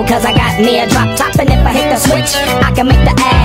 cause I got me a drop top. And if I hit the switch, I can make the ass